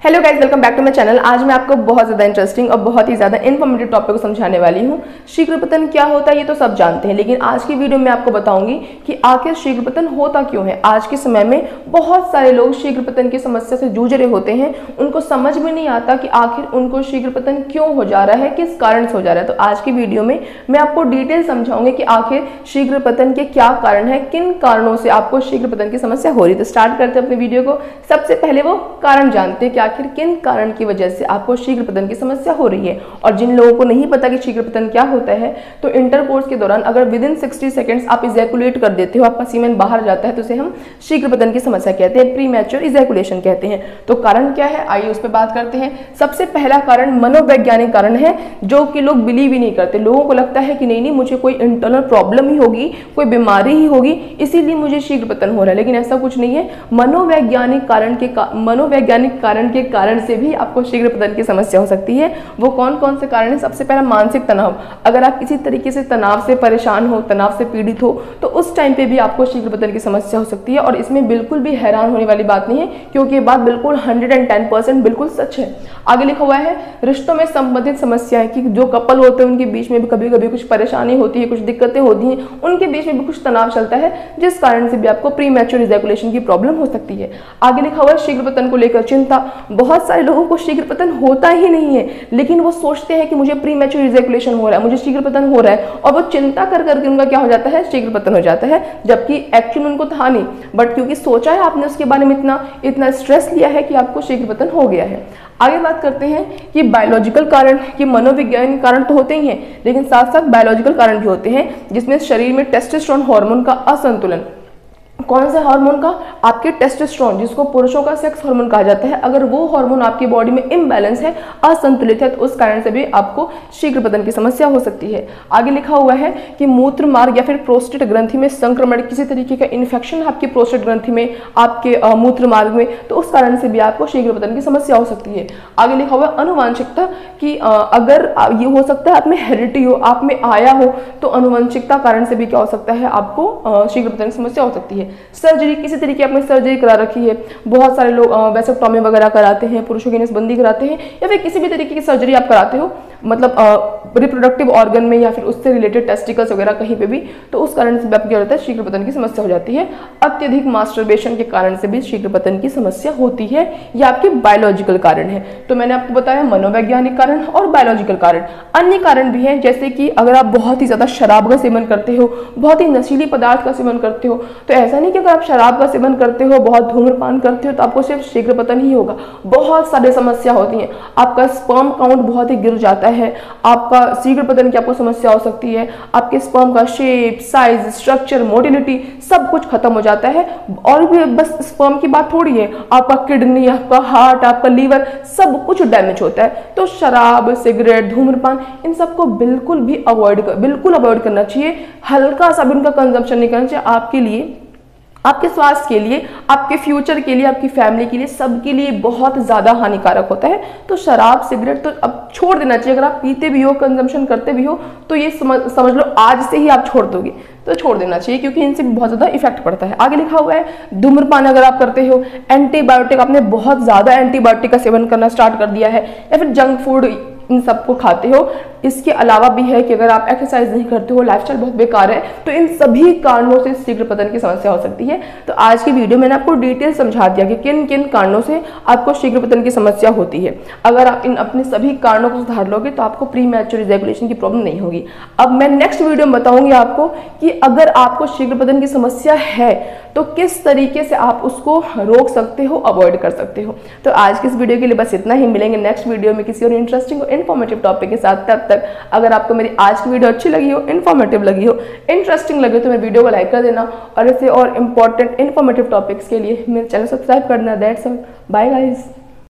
Hello guys, welcome back to my channel. आज मैं आपको बहुत ज़्यादा इंटरेस्टिंग और बहुत ही ज़्यादा इन्फॉर्मेटिव टॉपिक को समझाने वाली हूँ। शीघ्रपतन क्या होता है ये तो सब जानते हैं, लेकिन आज की वीडियो में आपको बताऊंगी कि आखिर शीघ्रपतन होता क्यों है। आज के समय में बहुत सारे लोग शीघ्रपतन की समस्या से जूझ रहे होते हैं, उनको समझ में नहीं आता कि आखिर उनको शीघ्रपतन क्यों हो जा रहा है, किस कारण से हो जा रहा है। तो आज की वीडियो में मैं आपको डिटेल समझाऊंगी कि आखिर शीघ्रपतन के क्या कारण है, किन कारणों से आपको शीघ्रपतन की समस्या हो रही है। तो स्टार्ट करते हैं अपनी वीडियो को। सबसे पहले वो कारण जानते हैं कि आखिर किन कारण की वजह से आपको शीघ्रपतन की समस्या हो रही है। और जिन लोगों को नहीं पता कि शीघ्रपतन क्या होता है, तो इंटरकोर्स के दौरान अगर विद इन 60 सेकंड्स आप इजैकुलेट कर देते हो, आपका सीमेन बाहर जाता है, तो उसे हम शीघ्रपतन की समस्या कहते हैं, प्रीमैच्योर इजैकुलेशन कहते हैं। तो कारण क्या है, आइए उस पर बात करते हैं। सबसे पहला कारण मनोवैज्ञानिक कारण है, जो कि लोग बिलीव ही नहीं करते। लोगों को लगता है कि नहीं मुझे कोई इंटरनल प्रॉब्लम ही होगी, कोई बीमारी ही होगी, इसीलिए मुझे शीघ्रपतन हो रहा है, लेकिन ऐसा कुछ नहीं है। मनोवैज्ञानिक कारण के कारण से भी आपको शीघ्रपतन की समस्या हो सकती है। वो कौन कौन से कारण है? सबसे पहला मानसिक तनाव। अगर आप किसी तरीके से तनाव से परेशान हो, तनाव से पीड़ित हो, तो उस टाइम पे भी आपको शीघ्रपतन की समस्या हो सकती है। और इसमें बिल्कुल भी हैरान होने वाली बात नहीं है, क्योंकि ये बात बिल्कुल 110% बिल्कुल सच है। आगे लिखा हुआ है रिश्तों में संबंधित समस्याएं, कि जो कपल होते हैं उनके बीच में भी कभी कभी कुछ परेशानी होती है, कुछ दिक्कतें होती हैं, उनके बीच में भी कुछ तनाव चलता है, जिस कारण से भी आपको प्रीमैच्योर इजैकुलेशन की प्रॉब्लम हो सकती है। आगे लिखा हुआ है शीघ्रपतन को लेकर चिंता। बहुत सारे लोगों को शीघ्रपतन होता ही नहीं है, लेकिन वो सोचते हैं कि मुझे प्रीमैच्योर इजैकुलेशन हो रहा है, मुझे शीघ्रपतन हो रहा है, और वो चिंता कर करके उनका क्या हो जाता है, शीघ्रपतन हो जाता है, जबकि एक्चुअली उनको था नहीं, बट क्योंकि सोचा है आपने उसके बारे में इतना स्ट्रेस लिया है कि आपको शीघ्रपतन हो गया है। आगे बात करते हैं कि बायोलॉजिकल कारण, कि मनोवैज्ञानिक कारण तो होते ही हैं, लेकिन साथ साथ बायोलॉजिकल कारण भी होते हैं, जिसमें शरीर में टेस्टोस्टेरोन हार्मोन का असंतुलन। कौन से हार्मोन का? आपके टेस्टोस्टेरोन, जिसको पुरुषों का सेक्स हार्मोन कहा जाता है। अगर वो हार्मोन आपकी बॉडी में इम्बैलेंस है, असंतुलित है, तो उस कारण से भी आपको शीघ्रपतन की समस्या हो सकती है। आगे लिखा हुआ है कि मूत्र मार्ग या फिर प्रोस्टेट ग्रंथि में संक्रमण, किसी तरीके का इन्फेक्शन है आपकी प्रोस्टेट ग्रंथि में, आपके मूत्र मार्ग में, तो उस कारण से भी आपको शीघ्रपतन की समस्या हो सकती है। आगे लिखा हुआ है अनुवांशिकता, कि अगर ये हो सकता है आप में हेरिडिटी हो, आप में आया हो, तो अनुवांशिकता कारण से भी क्या हो सकता है, आपको शीघ्रपतन की समस्या हो सकती है। सर्जरी, किसी तरीके आपने सर्जरी करा रखी है, बहुत सारे लोग वैसेक्टोमी वगैरह कराते हैं, पुरुषों की नसबंदी कराते हैं, या फिर किसी भी तरीके की सर्जरी आप कराते हो, मतलब रिप्रोडक्टिव ऑर्गन में या फिर उससे रिलेटेड टेस्टिकल्स वगैरह कहीं पे भी, तो उस कारण से क्या होता है, शीघ्रपतन की समस्या हो जाती है। अत्यधिक मास्टरबेशन के कारण से भी शीघ्रपतन की समस्या होती है। यह आपके बायोलॉजिकल कारण है। तो मैंने आपको बताया मनोवैज्ञानिक कारण और बायोलॉजिकल कारण। अन्य कारण भी हैं, जैसे कि अगर आप बहुत ही ज्यादा शराब का सेवन करते हो, बहुत ही नशीली पदार्थ का सेवन करते हो, तो ऐसा नहीं कि अगर आप शराब का सेवन करते हो, बहुत धूम्रपान करते हो, तो आपको सिर्फ शीघ्रपतन ही होगा। बहुत सारी समस्या होती हैं। आपका स्पर्म काउंट बहुत ही गिर जाता है, आपका शीघ्रपतन की आपको समस्या हो सकती है, आपके स्पर्म का शेप, साइज, स्ट्रक्चर, मोटिलिटी सब कुछ खत्म हो जाता है। और भी बस स्पर्म की बात थोड़ी है, आपका किडनी, आपका हार्ट, आपका लीवर, सब कुछ डैमेज होता है। तो शराब, सिगरेट, धूम्रपान, इन सबको बिल्कुल अवॉइड करना चाहिए। हल्का सा भी उनका कंजम्पशन नहीं करना चाहिए। आपके लिए, आपके स्वास्थ्य के लिए, आपके फ्यूचर के लिए, आपकी फैमिली के लिए, सबके लिए बहुत ज़्यादा हानिकारक होता है। तो शराब, सिगरेट तो अब छोड़ देना चाहिए। अगर आप पीते भी हो, कंजम्पशन करते भी हो, तो ये समझ लो आज से ही आप छोड़ दोगे, तो छोड़ देना चाहिए, क्योंकि इनसे बहुत ज़्यादा इफेक्ट पड़ता है। आगे लिखा हुआ है धूम्रपान अगर आप करते हो, एंटीबायोटिक, आपने बहुत ज़्यादा एंटीबायोटिक का सेवन करना स्टार्ट कर दिया है, या फिर जंक फूड इन सबको खाते हो। इसके अलावा भी है कि अगर आप एक्सरसाइज नहीं करते हो, लाइफस्टाइल बहुत बेकार है, तो इन सभी कारणों से शीघ्रपतन की समस्या हो सकती है। तो आज की वीडियो मैंने आपको डिटेल समझा दिया कि किन किन कारणों से आपको शीघ्रपतन की समस्या होती है। अगर आप इन अपने सभी कारणों को सुधार लोगे, तो आपको प्रीमैच्योर इजैकुलेशन की प्रॉब्लम नहीं होगी। अब मैं नेक्स्ट वीडियो में बताऊंगी आपको कि अगर आपको शीघ्रपतन की समस्या है, तो किस तरीके से आप उसको रोक सकते हो, अवॉइड कर सकते हो। तो आज की इस वीडियो के लिए बस इतना ही। मिलेंगे नेक्स्ट वीडियो में किसी और इंटरेस्टिंग और इन्फॉर्मेटिव टॉपिक के साथ। तब तक अगर आपको मेरी आज की वीडियो अच्छी लगी हो, इन्फॉर्मेटिव लगी हो, इंटरेस्टिंग लगे, तो मेरे वीडियो को लाइक कर देना, और ऐसे और इम्पॉर्टेंट इन्फॉर्मेटिव टॉपिक्स के लिए मेरे चैनल सब्सक्राइब करना। That's all, bye guys.